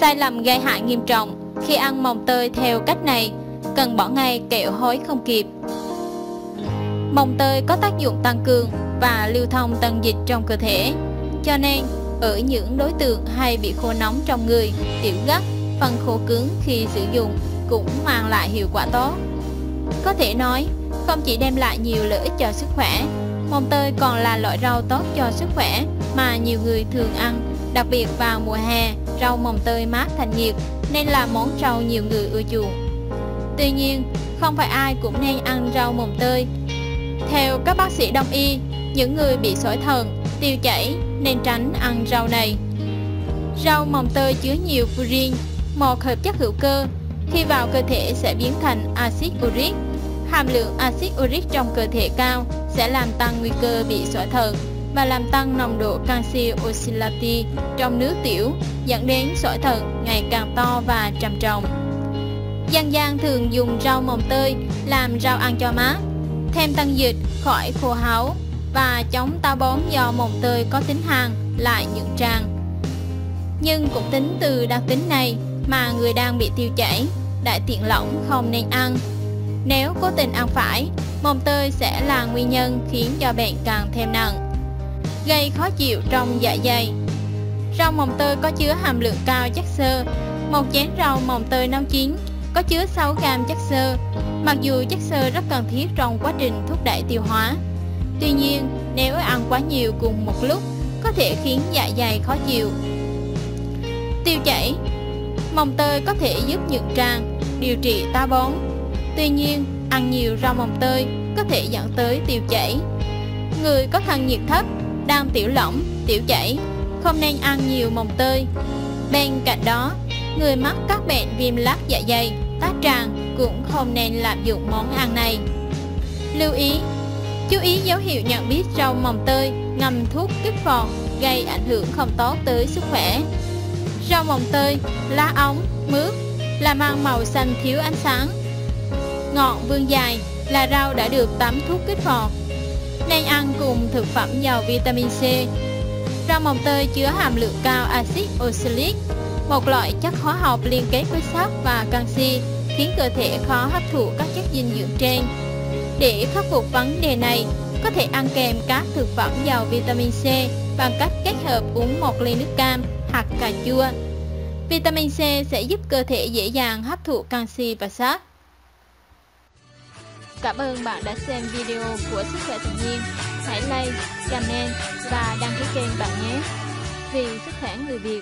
Sai lầm gây hại nghiêm trọng khi ăn mồng tơi theo cách này, cần bỏ ngay kẻo hối không kịp. Mồng tơi có tác dụng tăng cường và lưu thông tân dịch trong cơ thể, cho nên ở những đối tượng hay bị khô nóng trong người, tiểu gắt, phần khô cứng khi sử dụng cũng mang lại hiệu quả tốt. Có thể nói, không chỉ đem lại nhiều lợi ích cho sức khỏe, mồng tơi còn là loại rau tốt cho sức khỏe mà nhiều người thường ăn, đặc biệt vào mùa hè, rau mồng tơi mát thanh nhiệt nên là món rau nhiều người ưa chuộng. Tuy nhiên, không phải ai cũng nên ăn rau mồng tơi. Theo các bác sĩ đông y, những người bị sỏi thận, tiêu chảy nên tránh ăn rau này. Rau mồng tơi chứa nhiều purin, một hợp chất hữu cơ, khi vào cơ thể sẽ biến thành axit uric. Hàm lượng axit uric trong cơ thể cao sẽ làm tăng nguy cơ bị sỏi thận và làm tăng nồng độ canxi oxalate trong nước tiểu, dẫn đến sỏi thận ngày càng to và trầm trọng. Dân gian thường dùng rau mồng tơi làm rau ăn cho mát, thêm tăng dịch, khỏi khô háu và chống táo bón do mồng tơi có tính hàn lại nhuận tràng. Nhưng cũng tính từ đặc tính này mà người đang bị tiêu chảy, đại tiện lỏng không nên ăn. Nếu cố tình ăn phải, mồng tơi sẽ là nguyên nhân khiến cho bệnh càng thêm nặng, gây khó chịu trong dạ dày. Rau mồng tơi có chứa hàm lượng cao chất xơ. Một chén rau mồng tơi nấu chín có chứa 6 gram chất xơ. Mặc dù chất xơ rất cần thiết trong quá trình thúc đẩy tiêu hóa, tuy nhiên nếu ăn quá nhiều cùng một lúc có thể khiến dạ dày khó chịu. Tiêu chảy. Mồng tơi có thể giúp nhuận tràng, điều trị táo bón. Tuy nhiên, ăn nhiều rau mồng tơi có thể dẫn tới tiêu chảy. Người có thân nhiệt thấp, đang tiểu lỏng, tiểu chảy không nên ăn nhiều mồng tơi. Bên cạnh đó, người mắc các bệnh viêm lết dạ dày, tá tràng cũng không nên lạm dụng món ăn này. Lưu ý, chú ý dấu hiệu nhận biết rau mồng tơi ngâm thuốc kích phòn gây ảnh hưởng không tốt tới sức khỏe. Rau mồng tơi, lá ống, mướp, làm ăn màu xanh thiếu ánh sáng. Ngọn vươn dài là rau đã được tắm thuốc kích phòn, nên ăn cùng thực phẩm giàu vitamin C. Rau mồng tơi chứa hàm lượng cao axit oxalic, một loại chất hóa học liên kết với sắt và canxi, khiến cơ thể khó hấp thụ các chất dinh dưỡng trên. Để khắc phục vấn đề này, có thể ăn kèm các thực phẩm giàu vitamin C bằng cách kết hợp uống 1 ly nước cam hoặc cà chua. Vitamin C sẽ giúp cơ thể dễ dàng hấp thụ canxi và sắt. Cảm ơn bạn đã xem video của Sức khỏe tự nhiên. Hãy like, comment và đăng ký kênh bạn nhé. Vì sức khỏe người Việt.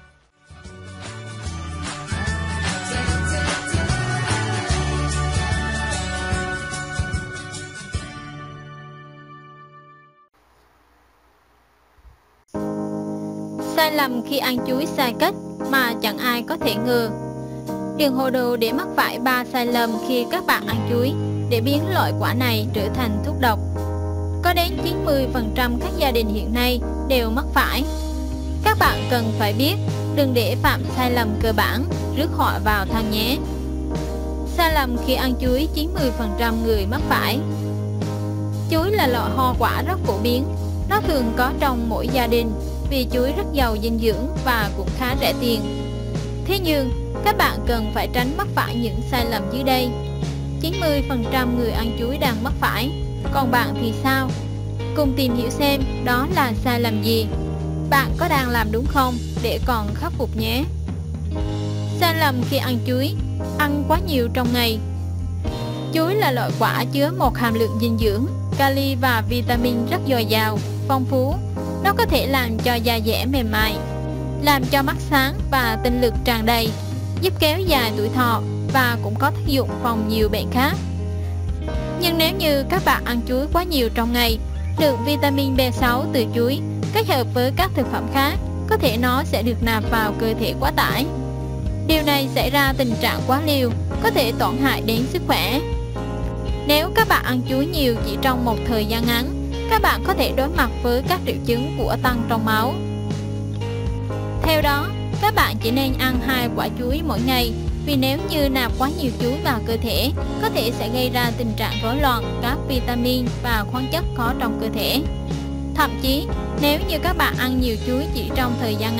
Sai lầm khi ăn chuối sai cách mà chẳng ai có thể ngờ. Đừng hồ đồ để mắc phải 3 sai lầm khi các bạn ăn chuối để biến loại quả này trở thành thuốc độc. Có đến 90% các gia đình hiện nay đều mắc phải. Các bạn cần phải biết, đừng để phạm sai lầm cơ bản, rước họa vào thân nhé. Sai lầm khi ăn chuối 90% người mắc phải. Chuối là loại hoa quả rất phổ biến, nó thường có trong mỗi gia đình vì chuối rất giàu dinh dưỡng và cũng khá rẻ tiền. Thế nhưng, các bạn cần phải tránh mắc phải những sai lầm dưới đây. 90% người ăn chuối đang mắc phải, còn bạn thì sao? Cùng tìm hiểu xem đó là sai lầm gì, bạn có đang làm đúng không để còn khắc phục nhé. Sai lầm khi ăn chuối: ăn quá nhiều trong ngày. Chuối là loại quả chứa một hàm lượng dinh dưỡng, kali và vitamin rất dồi dào, phong phú. Nó có thể làm cho da dẻ mềm mại, làm cho mắt sáng và tinh lực tràn đầy, giúp kéo dài tuổi thọ và cũng có tác dụng phòng nhiều bệnh khác. Nhưng nếu như các bạn ăn chuối quá nhiều trong ngày, lượng vitamin B6 từ chuối kết hợp với các thực phẩm khác, có thể nó sẽ được nạp vào cơ thể quá tải. Điều này xảy ra tình trạng quá liều, có thể tổn hại đến sức khỏe. Nếu các bạn ăn chuối nhiều chỉ trong một thời gian ngắn, các bạn có thể đối mặt với các triệu chứng của tăng trong máu. Theo đó, các bạn chỉ nên ăn 2 quả chuối mỗi ngày, vì nếu như nạp quá nhiều chuối vào cơ thể, có thể sẽ gây ra tình trạng rối loạn các vitamin và khoáng chất có trong cơ thể. Thậm chí, nếu như các bạn ăn nhiều chuối chỉ trong thời gian ngắn,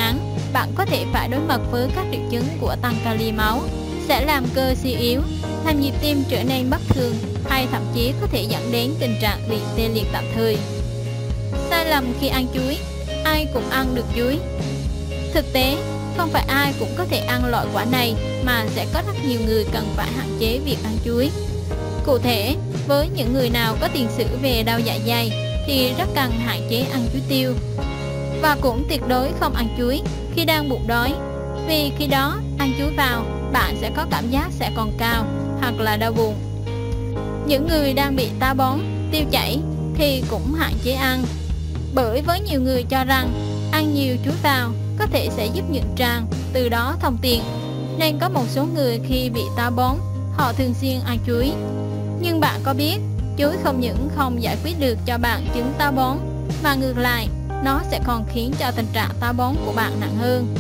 bạn có thể phải đối mặt với các triệu chứng của tăng kali máu, sẽ làm cơ suy yếu, làm nhịp tim trở nên bất thường, hay thậm chí có thể dẫn đến tình trạng bị tê liệt tạm thời. Sai lầm khi ăn chuối. Ai cũng ăn được chuối. Thực tế, không phải ai cũng có thể ăn loại quả này, mà sẽ có rất nhiều người cần phải hạn chế việc ăn chuối. Cụ thể, với những người nào có tiền sử về đau dạ dày thì rất cần hạn chế ăn chuối tiêu. Và cũng tuyệt đối không ăn chuối khi đang bụng đói, vì khi đó ăn chuối vào, bạn sẽ có cảm giác sẽ còn cao hoặc là đau bụng. Những người đang bị táo bón, tiêu chảy thì cũng hạn chế ăn, bởi với nhiều người cho rằng ăn nhiều chuối vào có thể sẽ giúp nhuận tràng, từ đó thông tiện, nên có một số người khi bị táo bón, họ thường xuyên ăn chuối. Nhưng bạn có biết, chuối không những không giải quyết được cho bạn chứng táo bón, mà ngược lại, nó sẽ còn khiến cho tình trạng táo bón của bạn nặng hơn.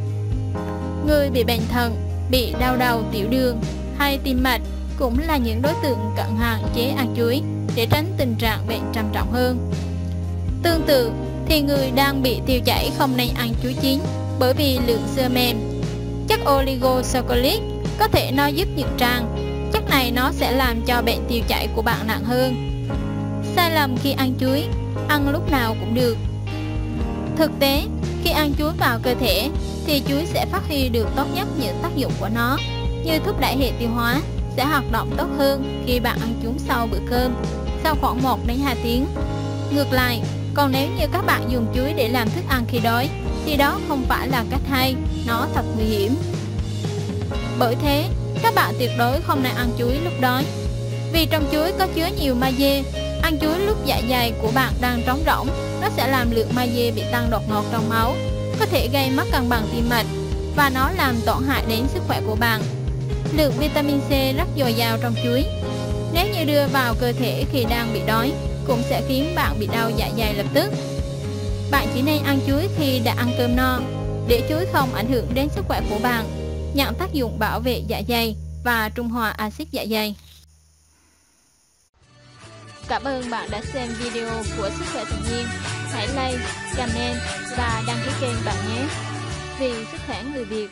Người bị bệnh thận, bị đau đầu tiểu đường hay tim mạch cũng là những đối tượng cần hạn chế ăn chuối để tránh tình trạng bệnh trầm trọng hơn. Tương tự thì người đang bị tiêu chảy không nên ăn chuối chín, bởi vì lượng xơ mềm, chất oligosaccharide có thể nó giúp nhuận tràng. Chất này nó sẽ làm cho bệnh tiêu chảy của bạn nặng hơn. Sai lầm khi ăn chuối. Ăn lúc nào cũng được. Thực tế, khi ăn chuối vào cơ thể thì chuối sẽ phát huy được tốt nhất những tác dụng của nó, như thúc đẩy hệ tiêu hóa, sẽ hoạt động tốt hơn khi bạn ăn chúng sau bữa cơm, sau khoảng 1 đến 2 tiếng. Ngược lại, còn nếu như các bạn dùng chuối để làm thức ăn khi đói thì đó không phải là cách hay, nó thật nguy hiểm. Bởi thế, các bạn tuyệt đối không nên ăn chuối lúc đói. Vì trong chuối có chứa nhiều magie, ăn chuối lúc dạ dày của bạn đang trống rỗng, nó sẽ làm lượng magie bị tăng đột ngột trong máu, có thể gây mất cân bằng tim mạch và nó làm tổn hại đến sức khỏe của bạn. Lượng vitamin C rất dồi dào trong chuối. Nếu như đưa vào cơ thể khi đang bị đói, cũng sẽ khiến bạn bị đau dạ dày lập tức. Bạn chỉ nên ăn chuối khi đã ăn cơm no, để chuối không ảnh hưởng đến sức khỏe của bạn, nhận tác dụng bảo vệ dạ dày và trung hòa axit dạ dày. Cảm ơn bạn đã xem video của Sức khỏe tự nhiên. Hãy like, comment và đăng ký kênh bạn nhé. Vì sức khỏe người Việt.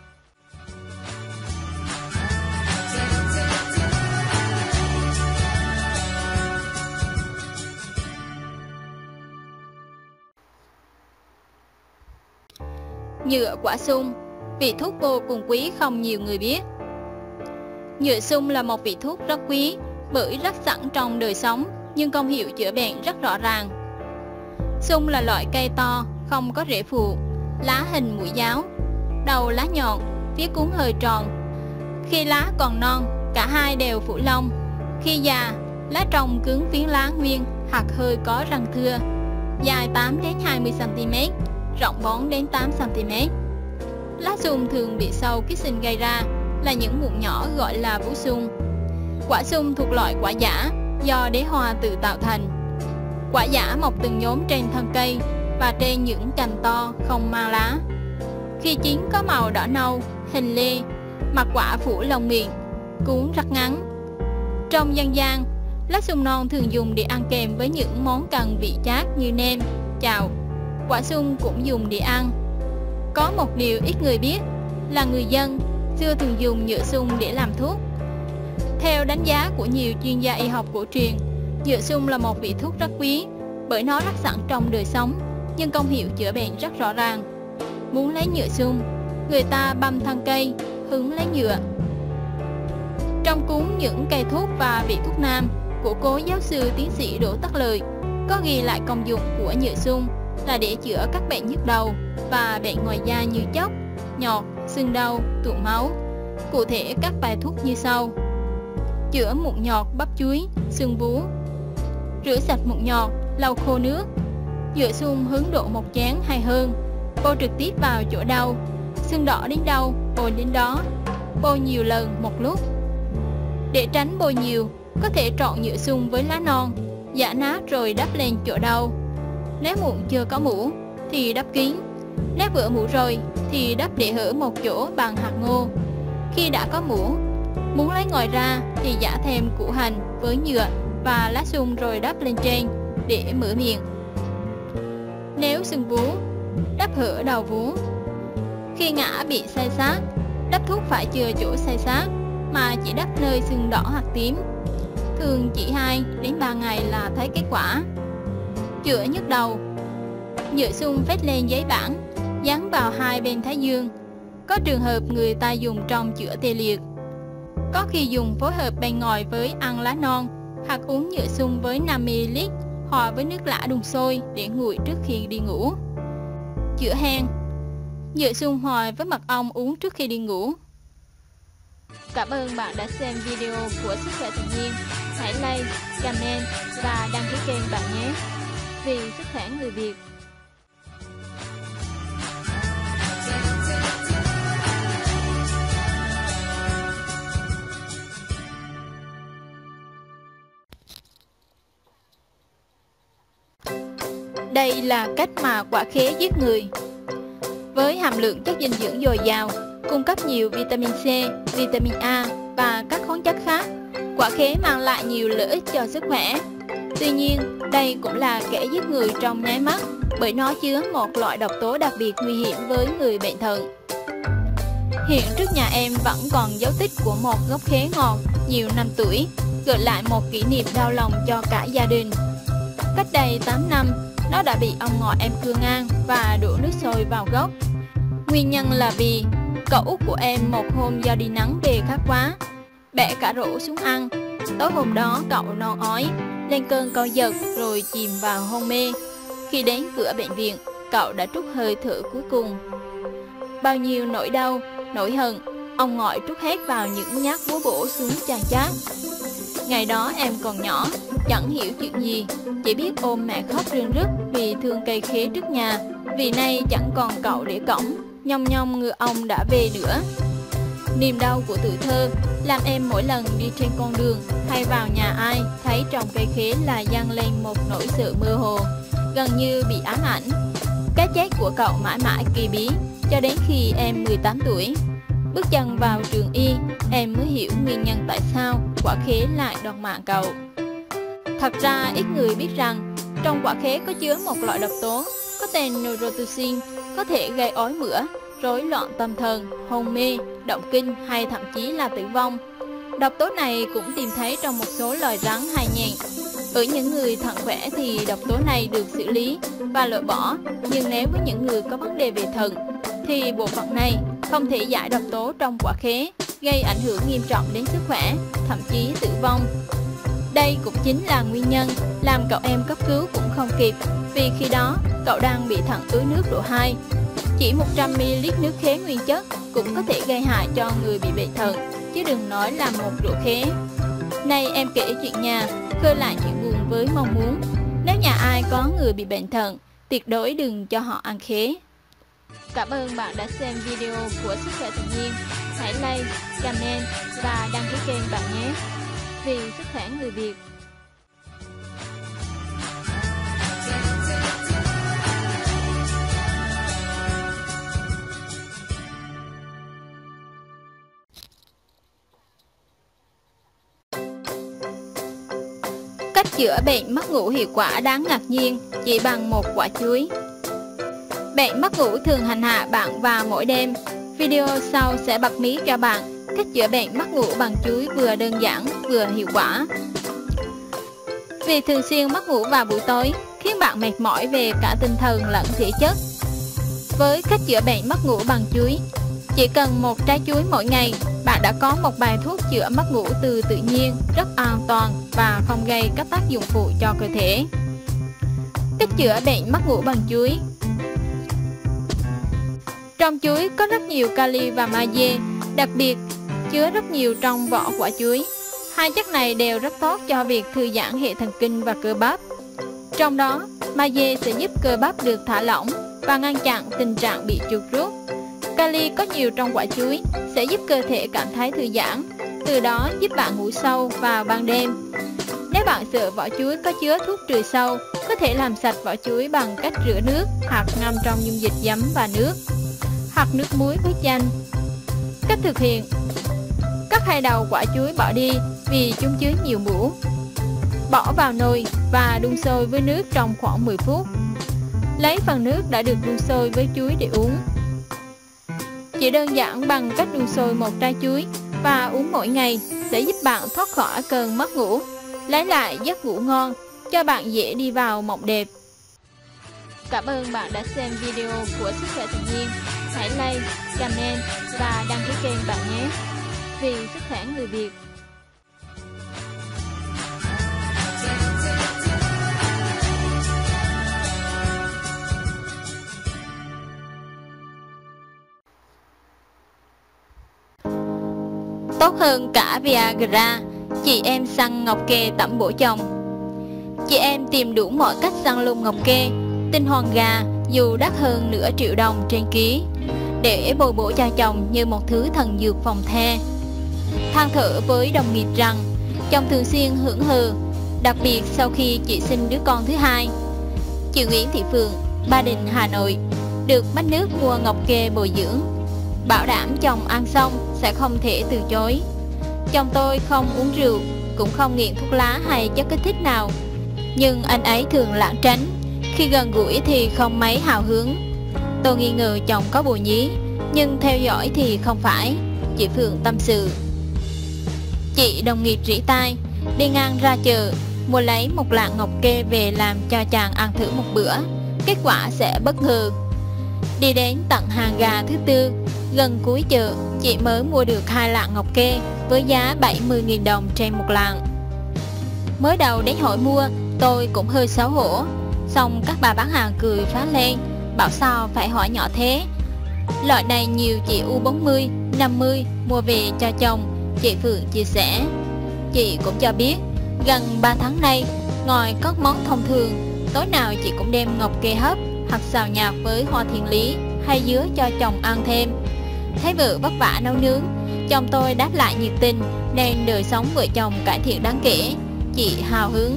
Nhựa quả sung, vị thuốc vô cùng quý không nhiều người biết. Nhựa sung là một vị thuốc rất quý bởi rất sẵn trong đời sống, nhưng công hiệu chữa bệnh rất rõ ràng. Sung là loại cây to, không có rễ phụ, lá hình mũi giáo, đầu lá nhọn, phía cuốn hơi tròn. Khi lá còn non, cả hai đều phủ lông. Khi già, lá trong cứng phiến lá nguyên, hạt hơi có răng thưa, dài 8 đến 20 cm, rộng 4 đến 8 cm. Lá sung thường bị sâu ký sinh gây ra là những mụn nhỏ gọi là vú sung. Quả sung thuộc loại quả giả do đế hoa tự tạo thành. Quả giả mọc từng nhóm trên thân cây và trên những cành to không mang lá. Khi chín có màu đỏ nâu, hình lê, mặt quả phủ lông miệng, cuống rất ngắn. Trong dân gian, lá sung non thường dùng để ăn kèm với những món cần vị chát như nem, chào. Quả sung cũng dùng để ăn. Có một điều ít người biết là người dân xưa thường dùng nhựa sung để làm thuốc. Theo đánh giá của nhiều chuyên gia y học cổ truyền, nhựa sung là một vị thuốc rất quý bởi nó rất sẵn trong đời sống, nhưng công hiệu chữa bệnh rất rõ ràng. Muốn lấy nhựa sung, người ta băm thân cây, hứng lấy nhựa. Trong cuốn Những cây thuốc và vị thuốc nam của cố giáo sư tiến sĩ Đỗ Tất Lợi có ghi lại công dụng của nhựa sung là để chữa các bệnh nhức đầu và bệnh ngoài da như chốc, nhọt, sưng đau, tụ máu. Cụ thể các bài thuốc như sau: chữa mụn nhọt bắp chuối, sưng vú. Rửa sạch mụn nhọt, lau khô nước. Nhựa sung hứng độ 1 chén hay hơn, bôi trực tiếp vào chỗ đau, sưng đỏ đến đâu bôi đến đó, bôi nhiều lần một lúc. Để tránh bôi nhiều, có thể trộn nhựa sung với lá non, giã nát rồi đắp lên chỗ đau. Nếu mụn chưa có mũ thì đắp kín, nếu vỡ mũ rồi thì đắp để hở một chỗ bằng hạt ngô. Khi đã có mũ, muốn lấy ngòi ra thì giã thêm củ hành với nhựa và lá sung rồi đắp lên trên để mở miệng. Nếu sưng vú, đắp hở đầu vú. Khi ngã bị say sát, đắp thuốc phải chừa chỗ say sát mà chỉ đắp nơi sưng đỏ hoặc tím. Thường chỉ 2 đến 3 ngày là thấy kết quả. Chữa nhức đầu. Nhựa sung phết lên giấy bản, dán vào 2 bên thái dương. Có trường hợp người ta dùng trong chữa tê liệt. Có khi dùng phối hợp bên ngoài với ăn lá non hoặc uống nhựa sung với 5ml hòa với nước lã đun sôi để nguội trước khi đi ngủ. Chữa hen. Nhựa sung hòa với mật ong uống trước khi đi ngủ. Cảm ơn bạn đã xem video của Sức khỏe tự nhiên. Hãy like, comment và đăng ký kênh bạn nhé. Vì sức khỏe người Việt. Đây là cách mà quả khế giết người. Với hàm lượng chất dinh dưỡng dồi dào, cung cấp nhiều vitamin C, vitamin A và các khoáng chất khác, quả khế mang lại nhiều lợi ích cho sức khỏe. Tuy nhiên, đây cũng là kẻ giết người trong nháy mắt bởi nó chứa một loại độc tố đặc biệt nguy hiểm với người bệnh thận. Hiện trước nhà em vẫn còn dấu tích của một gốc khế ngọt nhiều năm tuổi, gợi lại một kỷ niệm đau lòng cho cả gia đình. Cách đây 8 năm, nó đã bị ông ngoại em cưa ngang và đổ nước sôi vào gốc. Nguyên nhân là vì cậu út của em một hôm do đi nắng về khát quá, bẻ cả rổ xuống ăn. Tối hôm đó cậu non ói, lên cơn co giật rồi chìm vào hôn mê. Khi đến cửa bệnh viện, cậu đã trút hơi thở cuối cùng. Bao nhiêu nỗi đau, nỗi hận, ông ngoại trút hết vào những nhát búa bổ xuống chan chát. Ngày đó em còn nhỏ, chẳng hiểu chuyện gì, chỉ biết ôm mẹ khóc rưng rức vì thương cây khế trước nhà, vì nay chẳng còn cậu để cõng, nhong nhong ngựa ông đã về nữa. Niềm đau của tuổi thơ làm em mỗi lần đi trên con đường hay vào nhà ai thấy trồng cây khế là dâng lên một nỗi sợ mơ hồ, gần như bị ám ảnh. Cái chết của cậu mãi mãi kỳ bí cho đến khi em 18 tuổi. Bước chân vào trường y, em mới hiểu nguyên nhân tại sao quả khế lại đoạt mạng cậu. Thật ra ít người biết rằng trong quả khế có chứa một loại độc tố có tên neurotoxin, có thể gây ói mửa, rối loạn tâm thần, hôn mê, động kinh hay thậm chí là tử vong. Độc tố này cũng tìm thấy trong một số loài rắn hay nhện. Ở những người thận khỏe thì độc tố này được xử lý và loại bỏ, nhưng nếu với những người có vấn đề về thận thì bộ phận này không thể giải độc tố trong quả khế, gây ảnh hưởng nghiêm trọng đến sức khỏe, thậm chí tử vong. Đây cũng chính là nguyên nhân làm cậu em cấp cứu cũng không kịp, vì khi đó cậu đang bị thận ứ nước độ 2. Chỉ 100ml nước khế nguyên chất cũng có thể gây hại cho người bị bệnh thận, chứ đừng nói là một rổ khế. Nay em kể chuyện nhà, khơi lại chuyện buồn với mong muốn nếu nhà ai có người bị bệnh thận, tuyệt đối đừng cho họ ăn khế. Cảm ơn bạn đã xem video của Sức khỏe tự nhiên. Hãy like, comment và đăng ký kênh bạn nhé. Vì sức khỏe người Việt. Cách chữa bệnh mất ngủ hiệu quả đáng ngạc nhiên chỉ bằng một quả chuối. Bệnh mất ngủ thường hành hạ bạn vào mỗi đêm. Video sau sẽ bật mí cho bạn cách chữa bệnh mất ngủ bằng chuối vừa đơn giản vừa hiệu quả. Vì thường xuyên mất ngủ vào buổi tối khiến bạn mệt mỏi về cả tinh thần lẫn thể chất. Với cách chữa bệnh mất ngủ bằng chuối, chỉ cần một trái chuối mỗi ngày, bạn đã có một bài thuốc chữa mất ngủ từ tự nhiên, rất an toàn và không gây các tác dụng phụ cho cơ thể. Cách chữa bệnh mất ngủ bằng chuối. Trong chuối có rất nhiều kali và magie, đặc biệt chứa rất nhiều trong vỏ quả chuối. Hai chất này đều rất tốt cho việc thư giãn hệ thần kinh và cơ bắp. Trong đó, magie sẽ giúp cơ bắp được thả lỏng và ngăn chặn tình trạng bị chuột rút. Kali có nhiều trong quả chuối sẽ giúp cơ thể cảm thấy thư giãn, từ đó giúp bạn ngủ sâu vào ban đêm. Nếu bạn sợ vỏ chuối có chứa thuốc trừ sâu, có thể làm sạch vỏ chuối bằng cách rửa nước hoặc ngâm trong dung dịch giấm và nước, hoặc nước muối với chanh. Cách thực hiện: cắt hai đầu quả chuối bỏ đi vì chúng chứa nhiều mủ. Bỏ vào nồi và đun sôi với nước trong khoảng 10 phút. Lấy phần nước đã được đun sôi với chuối để uống. Chỉ đơn giản bằng cách đun sôi một trái chuối và uống mỗi ngày sẽ giúp bạn thoát khỏi cơn mất ngủ, lấy lại giấc ngủ ngon, cho bạn dễ đi vào mộng đẹp. Cảm ơn bạn đã xem video của Sức khỏe tự nhiên. Hãy like, comment và đăng ký kênh bạn nhé. Vì sức khỏe người Việt. Tốt hơn cả Viagra, chị em săn ngọc kê tẩm bổ chồng. Chị em tìm đủ mọi cách săn lùng ngọc kê, tinh hoàn gà dù đắt hơn nửa triệu đồng trên ký, để bồi bổ cho chồng như một thứ thần dược phòng the. Than thở với đồng nghiệp rằng chồng thường xuyên hưởng hờ, đặc biệt sau khi chị sinh đứa con thứ hai. Chị Nguyễn Thị Phượng, Ba Đình, Hà Nội, được bách nước mua ngọc kê bồi dưỡng, bảo đảm chồng ăn xong sẽ không thể từ chối. Chồng tôi không uống rượu, cũng không nghiện thuốc lá hay chất kích thích nào, nhưng anh ấy thường lảng tránh, khi gần gũi thì không mấy hào hứng. Tôi nghi ngờ chồng có bồ nhí, nhưng theo dõi thì không phải, chị Phượng tâm sự. Chị đồng nghiệp rỉ tai, đi ngang ra chợ, mua lấy một lạng ngọc kê về làm cho chàng ăn thử một bữa, kết quả sẽ bất ngờ. Đi đến tận hàng gà thứ tư, gần cuối chợ, chị mới mua được 2 lạng ngọc kê với giá 70.000 đồng trên một lạng. Mới đầu đến hỏi mua, tôi cũng hơi xấu hổ, xong các bà bán hàng cười phá lên, bảo sao phải hỏi nhỏ thế. Loại này nhiều chị U40, 50 mua về cho chồng, chị Phượng chia sẻ. Chị cũng cho biết, gần 3 tháng nay, ngoài các món thông thường, tối nào chị cũng đem ngọc kê hấp hoặc xào nhạt với hoa thiên lý hay dứa cho chồng ăn thêm. Thấy vợ vất vả nấu nướng, chồng tôi đáp lại nhiệt tình nên đời sống vợ chồng cải thiện đáng kể, chị hào hứng.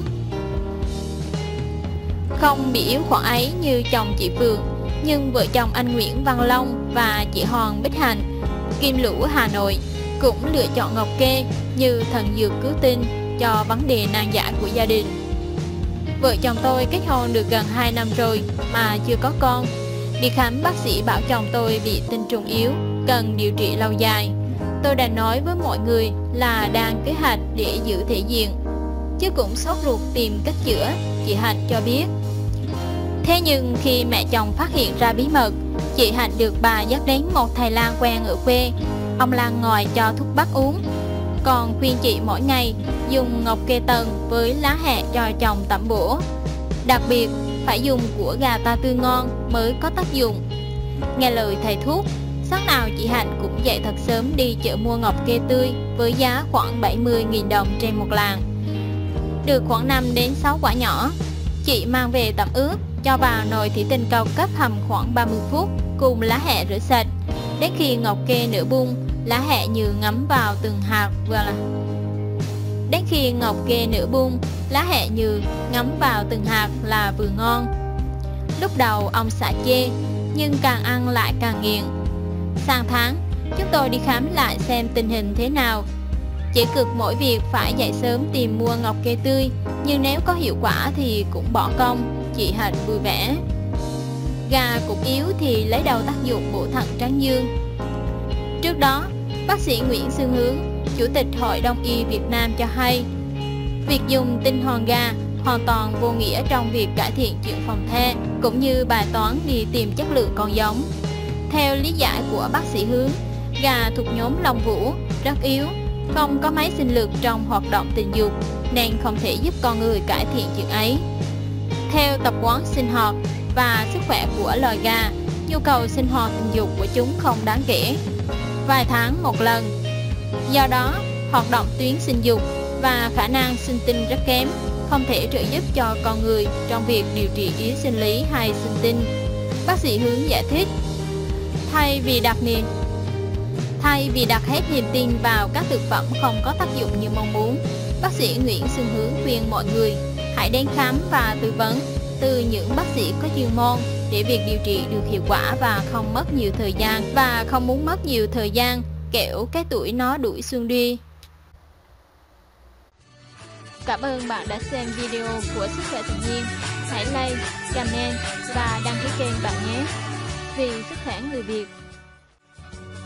Không bị yếu khoản ấy như chồng chị Phượng, nhưng vợ chồng anh Nguyễn Văn Long và chị Hoàng Bích Hạnh, Kim Lũ, Hà Nội, cũng lựa chọn ngọc kê như thần dược cứu tinh cho vấn đề nan giải của gia đình. Vợ chồng tôi kết hôn được gần 2 năm rồi mà chưa có con. Đi khám, bác sĩ bảo chồng tôi bị tinh trùng yếu, cần điều trị lâu dài. Tôi đã nói với mọi người là đang kế hoạch để giữ thể diện, chứ cũng sốt ruột tìm cách chữa, chị Hạnh cho biết. Thế nhưng khi mẹ chồng phát hiện ra bí mật, chị Hạnh được bà dắt đến một thầy lang quen ở quê. Ông lang ngồi cho thuốc bắc uống, còn khuyên chị mỗi ngày dùng ngọc kê tần với lá hẹ cho chồng tẩm bổ. Đặc biệt phải dùng của gà ta tươi ngon mới có tác dụng. Nghe lời thầy thuốc, sáng nào chị Hạnh cũng dậy thật sớm đi chợ mua ngọc kê tươi với giá khoảng 70.000 đồng trên một lạng. Được khoảng 5 đến 6 quả nhỏ, chị mang về tẩm ướp, cho vào nồi thủy tinh cao cấp hầm khoảng 30 phút cùng lá hẹ rửa sạch. Đến khi ngọc kê nửa bung, lá hẹ nhừ ngấm vào từng hạt là vừa ngon. Lúc đầu ông xã chê, nhưng càng ăn lại càng nghiện. Sang tháng, chúng tôi đi khám lại xem tình hình thế nào. Chỉ cực mỗi việc phải dậy sớm tìm mua ngọc kê tươi, nhưng nếu có hiệu quả thì cũng bỏ công, chị Hạnh vui vẻ. Gà cũng yếu thì lấy đâu tác dụng bổ thận tráng dương. Trước đó, bác sĩ Nguyễn Xuân Hướng, Chủ tịch Hội Đông y Việt Nam cho hay, việc dùng tinh hoàn gà hoàn toàn vô nghĩa trong việc cải thiện chuyện phòng the, cũng như bài toán đi tìm chất lượng con giống. Theo lý giải của bác sĩ Hướng, gà thuộc nhóm lông vũ, rất yếu, không có mấy sinh lực trong hoạt động tình dục, nên không thể giúp con người cải thiện chuyện ấy. Theo tập quán sinh hoạt và sức khỏe của loài gà, nhu cầu sinh hoạt tình dục của chúng không đáng kể, vài tháng một lần. Do đó, hoạt động tuyến sinh dục và khả năng sinh tinh rất kém, không thể trợ giúp cho con người trong việc điều trị yếu sinh lý hay sinh tinh. Bác sĩ Hướng giải thích, thay vì đặt hết niềm tin vào các thực phẩm không có tác dụng như mong muốn, bác sĩ Nguyễn Xuân Hướng khuyên mọi người hãy đến khám và tư vấn từ những bác sĩ có chuyên môn để việc điều trị được hiệu quả và không mất nhiều thời gian, kẻo cái tuổi nó đuổi xuân đi. Cảm ơn bạn đã xem video của Sức khỏe tự nhiên. Hãy like, comment và đăng ký kênh bạn nhé. Vì sức khỏe người Việt.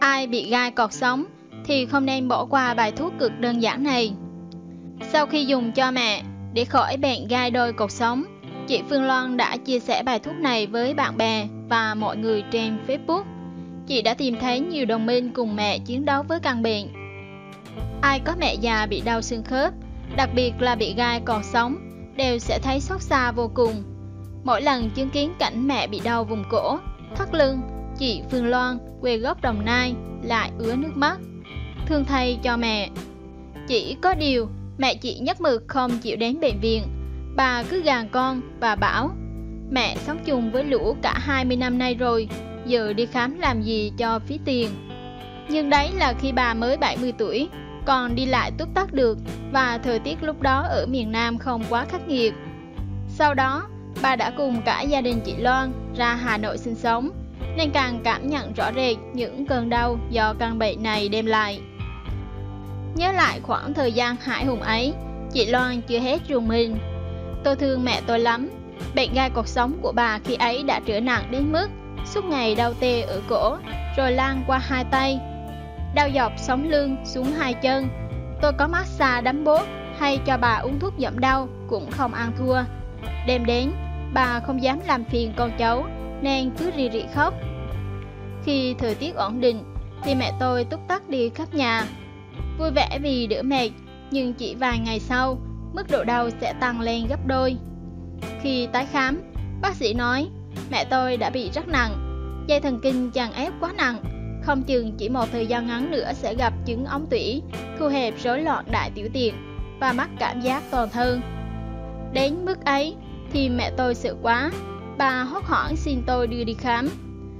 Ai bị gai cột sống thì không nên bỏ qua bài thuốc cực đơn giản này. Sau khi dùng cho mẹ để khỏi bệnh gai đôi cột sống, chị Phương Loan đã chia sẻ bài thuốc này với bạn bè và mọi người trên Facebook. Chị đã tìm thấy nhiều đồng minh cùng mẹ chiến đấu với căn bệnh. Ai có mẹ già bị đau xương khớp, đặc biệt là bị gai cột sống, đều sẽ thấy xót xa vô cùng. Mỗi lần chứng kiến cảnh mẹ bị đau vùng cổ, thắt lưng, chị Phương Loan, quê gốc Đồng Nai, lại ứa nước mắt. Thương thay cho mẹ. Chỉ có điều, mẹ chị nhất mực không chịu đến bệnh viện. Bà cứ gàn con và bảo, mẹ sống chung với lũ cả 20 năm nay rồi, giờ đi khám làm gì cho phí tiền. Nhưng đấy là khi bà mới 70 tuổi, còn đi lại túc tắc được, và thời tiết lúc đó ở miền Nam không quá khắc nghiệt. Sau đó, bà đã cùng cả gia đình chị Loan ra Hà Nội sinh sống, nên càng cảm nhận rõ rệt những cơn đau do căn bệnh này đem lại. Nhớ lại khoảng thời gian hãi hùng ấy, chị Loan chưa hết rùng mình. Tôi thương mẹ tôi lắm. Bệnh gai cột sống của bà khi ấy đã trở nặng đến mức suốt ngày đau tê ở cổ, rồi lan qua hai tay, đau dọc sống lưng xuống hai chân. Tôi có massage đấm bốt hay cho bà uống thuốc giảm đau cũng không ăn thua. Đêm đến, bà không dám làm phiền con cháu nên cứ rì rì khóc. Khi thời tiết ổn định thì mẹ tôi túc tắc đi khắp nhà, vui vẻ vì đỡ mệt, nhưng chỉ vài ngày sau, mức độ đau sẽ tăng lên gấp đôi. Khi tái khám, bác sĩ nói mẹ tôi đã bị rất nặng, dây thần kinh chằng ép quá nặng, không chừng chỉ một thời gian ngắn nữa sẽ gặp chứng ống tủy, thu hẹp rối loạn đại tiểu tiện và mắc cảm giác toàn thân. Đến mức ấy thì mẹ tôi sợ quá, bà hốt hoảng xin tôi đưa đi khám.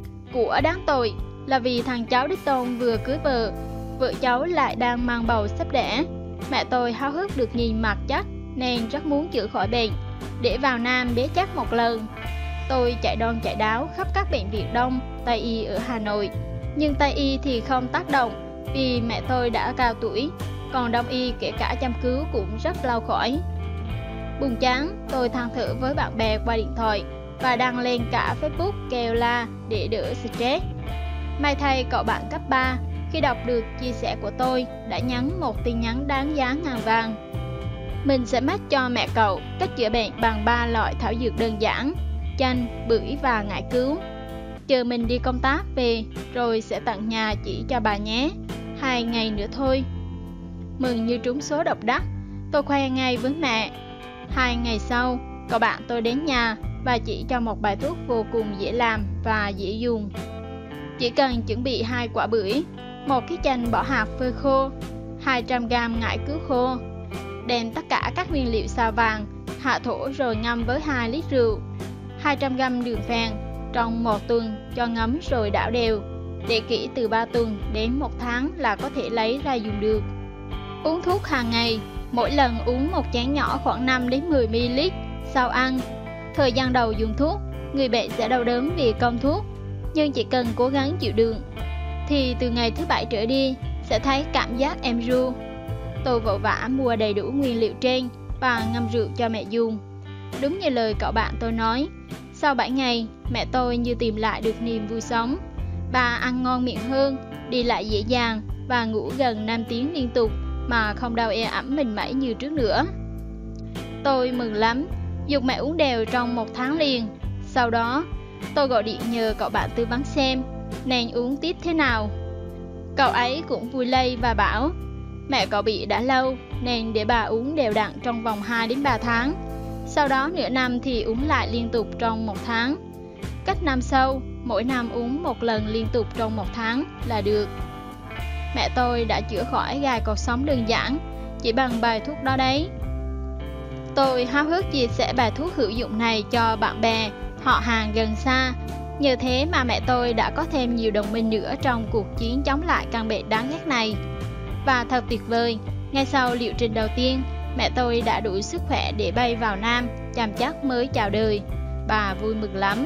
Của đáng tội là vì thằng cháu đích tôn vừa cưới vợ cháu lại đang mang bầu sắp đẻ. Mẹ tôi háo hức được nhìn mặt chắc nên rất muốn chữa khỏi bệnh để vào Nam bế chắc một lần. Tôi chạy đon chạy đáo khắp các bệnh viện Đông, Tây y ở Hà Nội, nhưng Tây y thì không tác động vì mẹ tôi đã cao tuổi, còn Đông y kể cả chăm cứu cũng rất lâu khỏi. Buồn chán, tôi than thở với bạn bè qua điện thoại và đăng lên cả Facebook kêu la để đỡ stress. May thay cậu bạn cấp 3 khi đọc được chia sẻ của tôi đã nhắn một tin nhắn đáng giá ngàn vàng. Mình sẽ mách cho mẹ cậu cách chữa bệnh bằng 3 loại thảo dược đơn giản: chanh, bưởi và ngải cứu. Chờ mình đi công tác về rồi sẽ tận nhà chỉ cho bà nhé. 2 ngày nữa thôi. Mừng như trúng số độc đắc, tôi khoe ngay với mẹ. 2 ngày sau, cậu bạn tôi đến nhà và chỉ cho một bài thuốc vô cùng dễ làm và dễ dùng. Chỉ cần chuẩn bị 2 quả bưởi, 1 cái chanh bỏ hạt phơi khô, 200g ngải cứu khô. Đem tất cả các nguyên liệu xào vàng, hạ thổ rồi ngâm với 2 lít rượu, 200g đường phèn trong 1 tuần cho ngấm rồi đảo đều. Để kỹ từ 3 tuần đến 1 tháng là có thể lấy ra dùng được. Uống thuốc hàng ngày, mỗi lần uống một chén nhỏ khoảng 5 đến 10 ml sau ăn. Thời gian đầu dùng thuốc, người bệnh sẽ đau đớn vì công thuốc, nhưng chỉ cần cố gắng chịu đựng thì từ ngày thứ 7 trở đi sẽ thấy cảm giác êm ru. Tôi vội vã mua đầy đủ nguyên liệu trên và ngâm rượu cho mẹ dùng. Đúng như lời cậu bạn tôi nói, sau 7 ngày, mẹ tôi như tìm lại được niềm vui sống. Bà ăn ngon miệng hơn, đi lại dễ dàng và ngủ gần 5 tiếng liên tục mà không đau ê ẩm mình mẩy như trước nữa. Tôi mừng lắm, dục mẹ uống đều trong 1 tháng liền. Sau đó, tôi gọi điện nhờ cậu bạn tư vấn xem nên uống tiếp thế nào. Cậu ấy cũng vui lây và bảo mẹ cậu bị đã lâu nên để bà uống đều đặn trong vòng 2 đến 3 tháng. Sau đó nửa năm thì uống lại liên tục trong 1 tháng. Cách năm sau, mỗi năm uống 1 lần liên tục trong 1 tháng là được. Mẹ tôi đã chữa khỏi gai cột sống đơn giản chỉ bằng bài thuốc đó đấy. Tôi háo hức chia sẻ bài thuốc hữu dụng này cho bạn bè, họ hàng gần xa. Nhờ thế mà mẹ tôi đã có thêm nhiều đồng minh nữa trong cuộc chiến chống lại căn bệnh đáng ghét này. Và thật tuyệt vời, ngay sau liệu trình đầu tiên, mẹ tôi đã đủ sức khỏe để bay vào Nam, chăm chắc mới chào đời. Bà vui mừng lắm.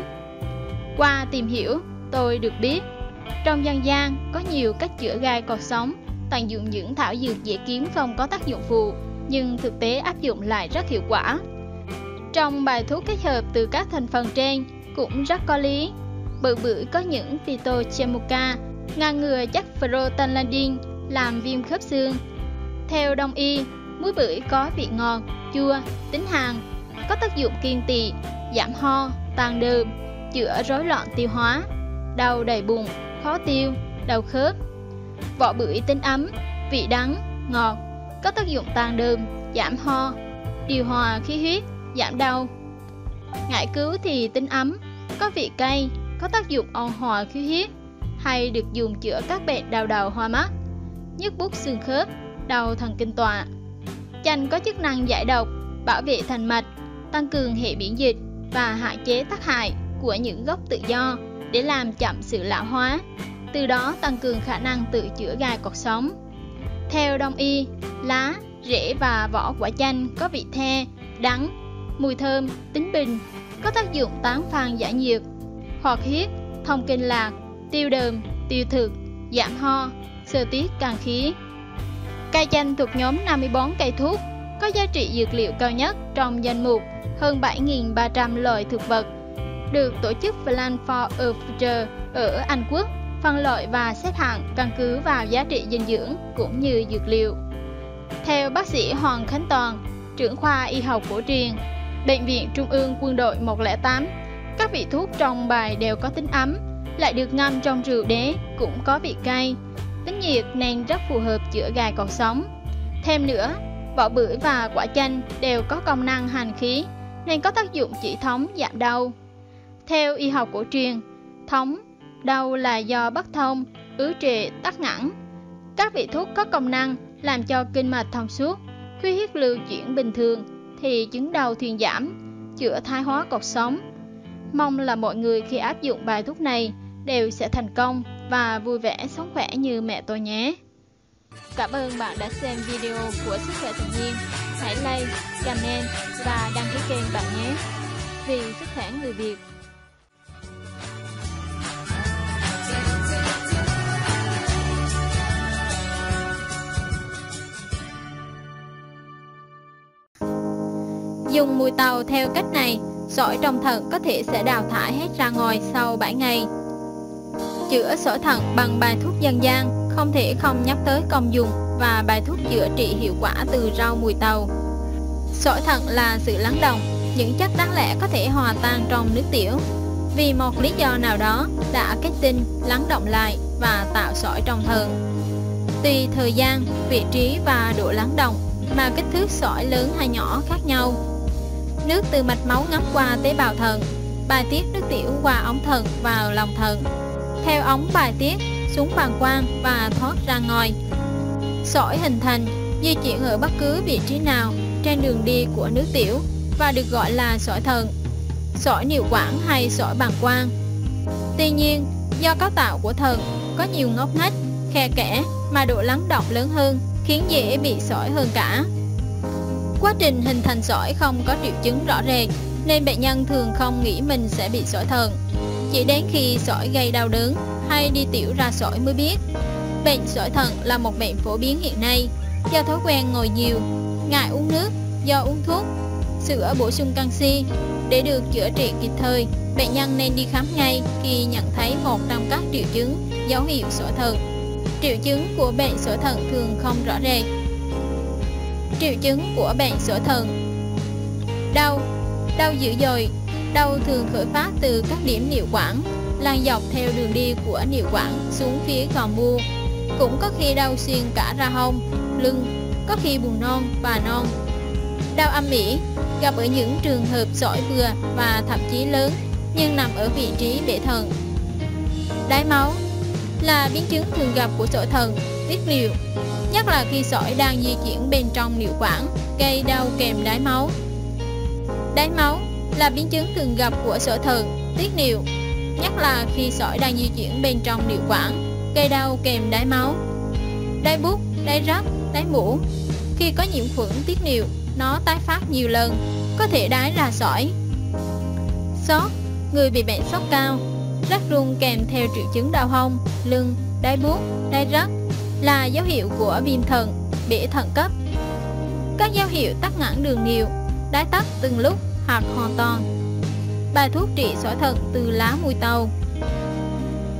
Qua tìm hiểu, tôi được biết, trong dân gian có nhiều cách chữa gai cột sống, tận dụng những thảo dược dễ kiếm không có tác dụng phụ, nhưng thực tế áp dụng lại rất hiệu quả. Trong bài thuốc kết hợp từ các thành phần trên cũng rất có lý. Bưởi có những phytochemuca ngăn ngừa chất prostaglandin làm viêm khớp xương. Theo Đông y, muối bưởi có vị ngọt, chua, tính hàn, có tác dụng kiêng tỵ, giảm ho, tan đờm, chữa rối loạn tiêu hóa, đau đầy bụng, khó tiêu, đau khớp. Vỏ bưởi tính ấm, vị đắng, ngọt, có tác dụng tan đờm, giảm ho, điều hòa khí huyết, giảm đau. Ngải cứu thì tính ấm, có vị cay, có tác dụng ôn hòa khí huyết, hay được dùng chữa các bệnh đau đầu hoa mắt, nhức buốt xương khớp, đau thần kinh tọa. Chanh có chức năng giải độc, bảo vệ thành mạch, tăng cường hệ miễn dịch và hạn chế tác hại của những gốc tự do để làm chậm sự lão hóa, từ đó tăng cường khả năng tự chữa gai cột sống. Theo Đông y, lá, rễ và vỏ quả chanh có vị the, đắng, mùi thơm, tính bình, có tác dụng tán phan giải nhiệt, hoạt huyết, thông kinh lạc, tiêu đờm, tiêu thực, giảm ho, xơ tiết càn khí. Cây chanh thuộc nhóm 54 cây thuốc, có giá trị dược liệu cao nhất trong danh mục hơn 7.300 loài thực vật, được tổ chức Plant for a Future ở Anh Quốc phân loại và xếp hạng căn cứ vào giá trị dinh dưỡng cũng như dược liệu. Theo bác sĩ Hoàng Khánh Toàn, trưởng khoa y học cổ truyền, Bệnh viện Trung ương Quân đội 108, các vị thuốc trong bài đều có tính ấm, lại được ngâm trong rượu đế cũng có vị cay, tính nhiệt nên rất phù hợp chữa gai cột sống. Thêm nữa, vỏ bưởi và quả chanh đều có công năng hành khí nên có tác dụng trị thống giảm đau. Theo y học cổ truyền, thống, đau là do bất thông, ứ trệ, tắc nghẽn. Các vị thuốc có công năng làm cho kinh mạch thông suốt, khí huyết lưu chuyển bình thường thì chứng đau thuyên giảm, chữa thoái hóa cột sống. Mong là mọi người khi áp dụng bài thuốc này đều sẽ thành công và vui vẻ sống khỏe như mẹ tôi nhé. Cảm ơn bạn đã xem video của Sức khỏe tự nhiên. Hãy like, comment và đăng ký kênh bạn nhé. Vì sức khỏe người Việt. Dùng mùi tàu theo cách này, sỏi trong thận có thể sẽ đào thải hết ra ngoài sau 7 ngày. Chữa sỏi thận bằng bài thuốc dân gian, không thể không nhắc tới công dụng và bài thuốc chữa trị hiệu quả từ rau mùi tàu. Sỏi thận là sự lắng đọng, những chất đáng lẽ có thể hòa tan trong nước tiểu, vì một lý do nào đó đã kết tinh, lắng đọng lại và tạo sỏi trong thận. Tùy thời gian, vị trí và độ lắng đọng mà kích thước sỏi lớn hay nhỏ khác nhau. Nước từ mạch máu ngấm qua tế bào thận, bài tiết nước tiểu qua ống thận vào lòng thận, theo ống bài tiết xuống bàng quang và thoát ra ngoài. Sỏi hình thành, di chuyển ở bất cứ vị trí nào trên đường đi của nước tiểu và được gọi là sỏi thận, sỏi niệu quản hay sỏi bàng quang. Tuy nhiên, do cấu tạo của thận có nhiều ngóc ngách, khe kẽ mà độ lắng đọng lớn hơn khiến dễ bị sỏi hơn cả. Quá trình hình thành sỏi không có triệu chứng rõ rệt nên bệnh nhân thường không nghĩ mình sẽ bị sỏi thận. Chỉ đến khi sỏi gây đau đớn hay đi tiểu ra sỏi mới biết. Bệnh sỏi thận là một bệnh phổ biến hiện nay do thói quen ngồi nhiều, ngại uống nước, do uống thuốc, sữa bổ sung canxi. Để được chữa trị kịp thời, bệnh nhân nên đi khám ngay khi nhận thấy một trong các triệu chứng dấu hiệu sỏi thận. Triệu chứng của bệnh sỏi thận thường không rõ rệt. Triệu chứng của bệnh sỏi thận: đau, đau dữ dội. Đau thường khởi phát từ các điểm niệu quản, lan dọc theo đường đi của niệu quản xuống phía gò mu. Cũng có khi đau xuyên cả ra hông, lưng, có khi buồn nôn và non. Đau âm ỉ, gặp ở những trường hợp sỏi vừa và thậm chí lớn nhưng nằm ở vị trí bể thận. Đái máu là biến chứng thường gặp của sỏi thận, tiết niệu, nhất là khi sỏi đang di chuyển bên trong niệu quản, gây đau kèm đái máu. Đái máu là biến chứng thường gặp của sỏi thận, tiết niệu, nhất là khi sỏi đang di chuyển bên trong niệu quản, gây đau kèm đái máu. Đái bút, đái rắc, đái mũ. Khi có nhiễm khuẩn tiết niệu, nó tái phát nhiều lần, có thể đái ra sỏi. Sốt, người bị bệnh sốt cao, rát run kèm theo triệu chứng đau hông, lưng, đái buốt, đái rắc là dấu hiệu của viêm thận, bể thận cấp. Các dấu hiệu tắc nghẽn đường niệu, đái tắc từng lúc hoặc hoàn toàn. Bài thuốc trị sỏi thận từ lá mùi tàu: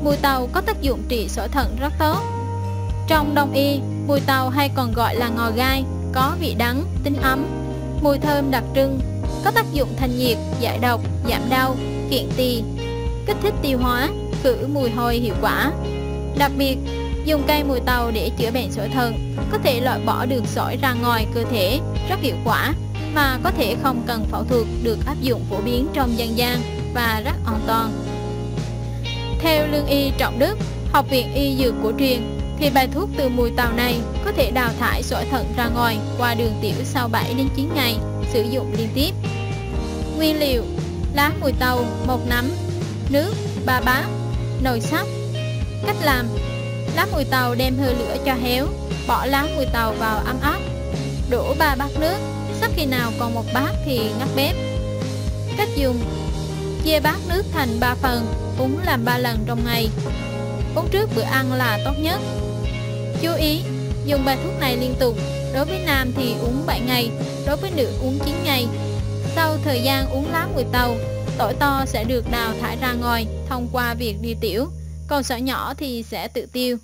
Mùi tàu có tác dụng trị sỏi thận rất tốt. Trong đông y, mùi tàu hay còn gọi là ngò gai, có vị đắng, tính ấm, mùi thơm đặc trưng, có tác dụng thanh nhiệt, giải độc, giảm đau, kiện tỳ, kích thích tiêu hóa, khử mùi hôi hiệu quả. Đặc biệt, dùng cây mùi tàu để chữa bệnh sỏi thận có thể loại bỏ được sỏi ra ngoài cơ thể rất hiệu quả, mà có thể không cần phẫu thuật, được áp dụng phổ biến trong dân gian và rất an toàn. Theo lương y Trọng Đức, Học viện Y Dược Cổ truyền, thì bài thuốc từ mùi tàu này có thể đào thải sỏi thận ra ngoài qua đường tiểu sau 7 đến 9 ngày sử dụng liên tiếp. Nguyên liệu: lá mùi tàu 1 nắm, nước 3 bát, nồi sắt. Cách làm: lá mùi tàu đem hơi lửa cho héo, bỏ lá mùi tàu vào ấm áp, đổ 3 bát nước, sắc khi nào còn 1 bát thì ngắt bếp. Cách dùng: chia bát nước thành 3 phần, uống làm 3 lần trong ngày. Uống trước bữa ăn là tốt nhất. Chú ý, dùng bài thuốc này liên tục. Đối với nam thì uống 7 ngày, đối với nữ uống 9 ngày. Sau thời gian uống lá mùi tàu, sỏi to sẽ được đào thải ra ngoài thông qua việc đi tiểu, còn sỏi nhỏ thì sẽ tự tiêu.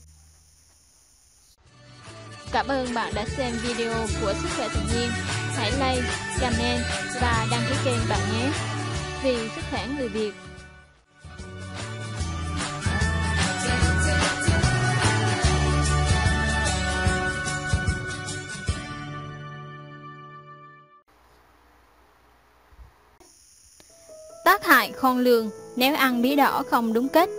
Cảm ơn bạn đã xem video của Sức khỏe tự nhiên. Hãy like, comment và đăng ký kênh bạn nhé. Vì sức khỏe người Việt. Tác hại khôn lường nếu ăn bí đỏ không đúng cách.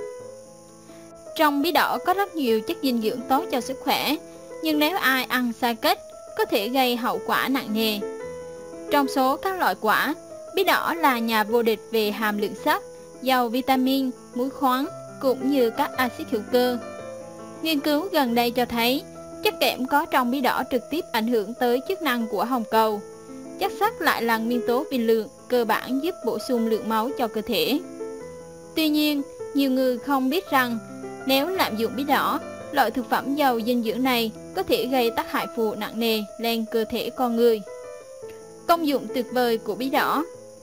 Trong bí đỏ có rất nhiều chất dinh dưỡng tốt cho sức khỏe, nhưng nếu ai ăn sai cách có thể gây hậu quả nặng nề. Trong số các loại quả, bí đỏ là nhà vô địch về hàm lượng sắt, giàu vitamin, muối khoáng cũng như các axit hữu cơ. Nghiên cứu gần đây cho thấy chất kẽm có trong bí đỏ trực tiếp ảnh hưởng tới chức năng của hồng cầu. Chất sắt lại là nguyên tố vi lượng cơ bản giúp bổ sung lượng máu cho cơ thể. Tuy nhiên, nhiều người không biết rằng nếu lạm dụng bí đỏ, loại thực phẩm giàu dinh dưỡng này có thể gây tác hại phụ nặng nề lên cơ thể con người. Công dụng tuyệt vời của bí đỏ.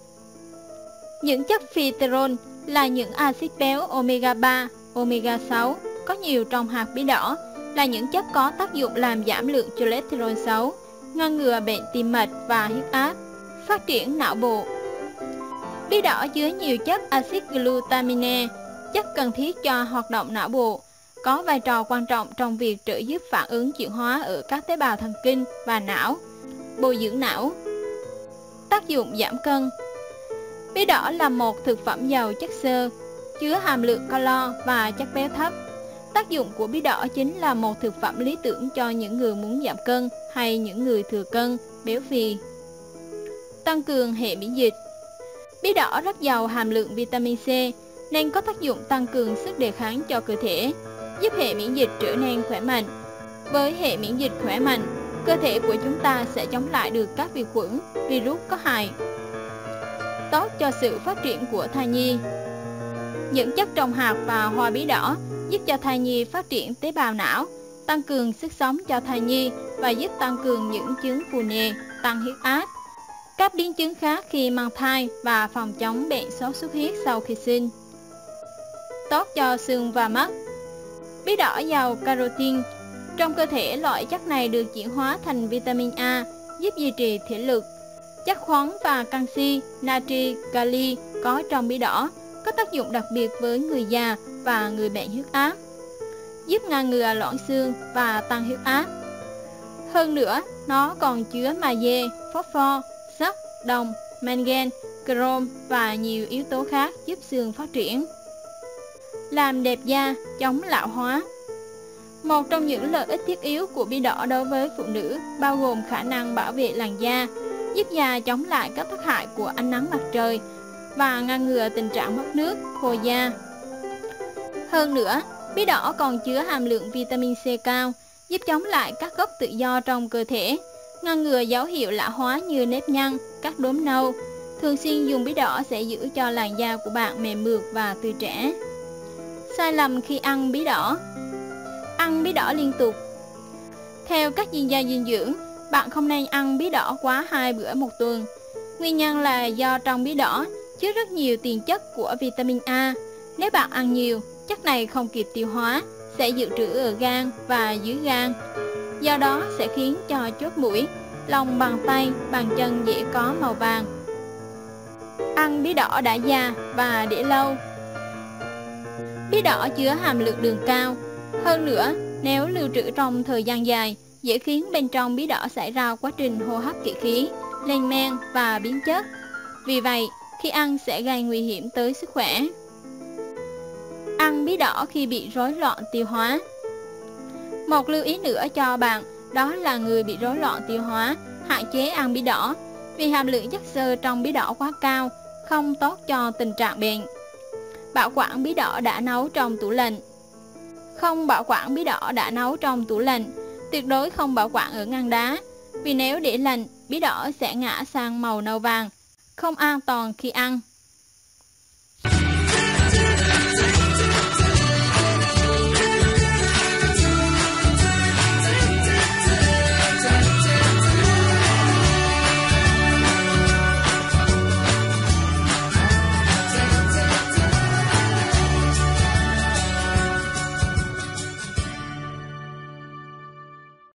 Những chất phyterol là những axit béo omega 3, omega 6 có nhiều trong hạt bí đỏ, là những chất có tác dụng làm giảm lượng cholesterol xấu, ngăn ngừa bệnh tim mạch và huyết áp, phát triển não bộ. Bí đỏ chứa nhiều chất axit glutamine, chất cần thiết cho hoạt động não bộ, có vai trò quan trọng trong việc trợ giúp phản ứng chuyển hóa ở các tế bào thần kinh và não, bồi dưỡng não. Tác dụng giảm cân. Bí đỏ là một thực phẩm giàu chất xơ, chứa hàm lượng calo và chất béo thấp. Tác dụng của bí đỏ chính là một thực phẩm lý tưởng cho những người muốn giảm cân hay những người thừa cân, béo phì. Tăng cường hệ miễn dịch. Bí đỏ rất giàu hàm lượng vitamin C nên có tác dụng tăng cường sức đề kháng cho cơ thể, giúp hệ miễn dịch trở nên khỏe mạnh. Với hệ miễn dịch khỏe mạnh, cơ thể của chúng ta sẽ chống lại được các vi khuẩn, virus có hại. Tốt cho sự phát triển của thai nhi. Những chất trong hạt và hoa bí đỏ giúp cho thai nhi phát triển tế bào não, tăng cường sức sống cho thai nhi và giúp tăng cường những chứng phù nề, tăng huyết áp, các biến chứng khác khi mang thai và phòng chống bệnh sốt xuất huyết sau khi sinh. Tốt cho xương và mắt. Bí đỏ giàu carotin. Trong cơ thể, loại chất này được chuyển hóa thành vitamin A, giúp duy trì thể lực. Chất khoáng và canxi, natri, kali có trong bí đỏ có tác dụng đặc biệt với người già và người bệnh huyết áp, giúp ngăn ngừa loãng xương và tăng huyết áp. Hơn nữa, nó còn chứa magie, phosphor, sắt, đồng, mangan, chrome và nhiều yếu tố khác giúp xương phát triển. Làm đẹp da, chống lão hóa. Một trong những lợi ích thiết yếu của bí đỏ đối với phụ nữ bao gồm khả năng bảo vệ làn da, giúp da chống lại các tác hại của ánh nắng mặt trời và ngăn ngừa tình trạng mất nước, khô da. Hơn nữa, bí đỏ còn chứa hàm lượng vitamin C cao, giúp chống lại các gốc tự do trong cơ thể, ngăn ngừa dấu hiệu lão hóa như nếp nhăn, các đốm nâu. Thường xuyên dùng bí đỏ sẽ giữ cho làn da của bạn mềm mượt và tươi trẻ. Sai lầm khi ăn bí đỏ. Ăn bí đỏ liên tục. Theo các chuyên gia dinh dưỡng, bạn không nên ăn bí đỏ quá 2 bữa một tuần. Nguyên nhân là do trong bí đỏ chứa rất nhiều tiền chất của vitamin A. Nếu bạn ăn nhiều, Chất này không kịp tiêu hóa sẽ dự trữ ở gan và dưới gan, do đó sẽ khiến cho chóp mũi, lòng bàn tay, bàn chân dễ có màu vàng. Ăn bí đỏ đã già và để lâu. Bí đỏ chứa hàm lượng đường cao, hơn nữa nếu lưu trữ trong thời gian dài dễ khiến bên trong bí đỏ xảy ra quá trình hô hấp kỵ khí, lên men và biến chất. Vì vậy, khi ăn sẽ gây nguy hiểm tới sức khỏe. Ăn bí đỏ khi bị rối loạn tiêu hóa. Một lưu ý nữa cho bạn, đó là người bị rối loạn tiêu hóa hạn chế ăn bí đỏ, vì hàm lượng chất xơ trong bí đỏ quá cao, không tốt cho tình trạng bệnh. Bảo quản bí đỏ đã nấu trong tủ lạnh. Không bảo quản bí đỏ đã nấu trong tủ lạnh, tuyệt đối không bảo quản ở ngăn đá, vì nếu để lạnh, bí đỏ sẽ ngã sang màu nâu vàng, không an toàn khi ăn.